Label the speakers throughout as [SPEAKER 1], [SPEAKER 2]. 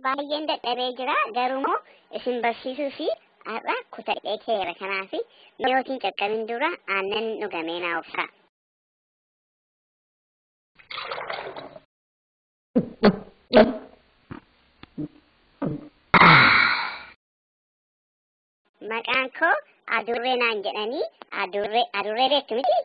[SPEAKER 1] baay'een dadhabee jira garumoo isin barsiisuu fi har'a kutadhee keera kanaafi yootiin qaqqabin dura aannan dhugamee naa obsa. Maqaan koo Adurree naan jedhanii adurree beektu miti?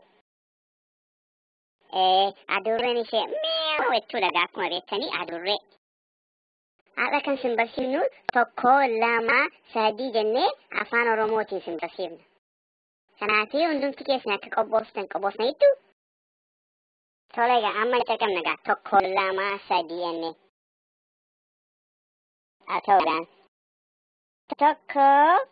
[SPEAKER 1] Adurreen ishee meew jechuudha akkuma beektanii adurree. Har'a kan sin barsiifnu tokko lama sadii jennee afaan Oromootiin sin barsiifna. Kanaafii hundumti keessan akka qophoofnaniittu. Tole egaa amma jalqabna egaa tokko lama sadii jennee. Haa ta'uudhaan. Tokko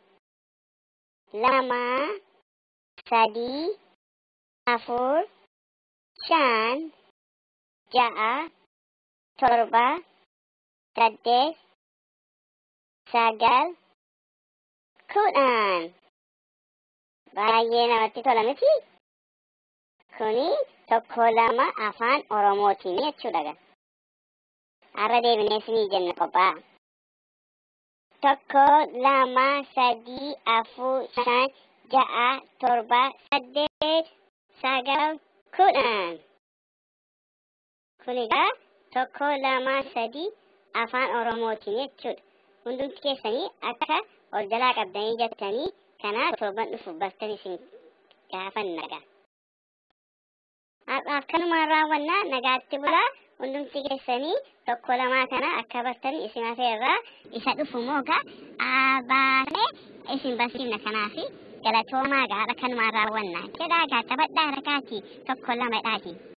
[SPEAKER 1] lama sadii afur shan ja'a torba saddeet sagal kudhan. Baay'ee namatti tola miti? Kuni tokko lama afaan Oromootiin jechuudha. Har'a deebinee isinii jenna qophaa'a. Tokko lama sadii afur shan ja'a torba saddeet sagal kudhan. Kun egaa tokko lama sadii afaan Oromootiin jechuudha. Hundumti keessanii akka ol jalaa qabdanii jettanii kanaaf torban dhufu bartan isin gaafanna. Har'aaf kanumaan raawwannaa nagaatti bulaa. Hundumti keessanii tokko lamaa kana akka bartanii isin afeerraa isa dhufu moogaa baasee isin barsiifna kanaafi galatoomaa gaadha kanumaan raawwannaa. Jedhaa gaa taphadhaa rakaatii tokko lamadhaati.